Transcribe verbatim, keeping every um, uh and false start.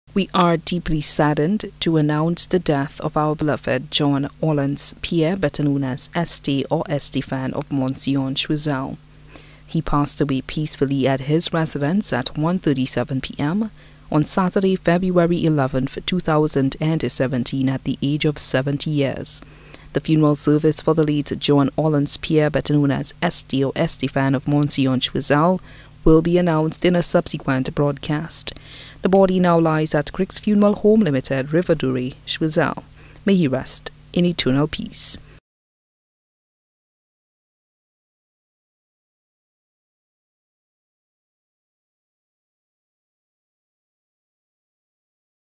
We are deeply saddened to announce the death of our beloved John Orlance Pierre, better known as S T or Estefan of Monsignor Choiseul. He passed away peacefully at his residence at one thirty-seven p m on Saturday, February eleventh, two thousand seventeen at the age of seventy years. The funeral service for the late John Orlance Pierre, better known as S T or Estefan of Monsignor Choiseul, will be announced in a subsequent broadcast. The body now lies at Crick's Funeral Home Limited, Riverdure, Choiseul. May he rest in eternal peace.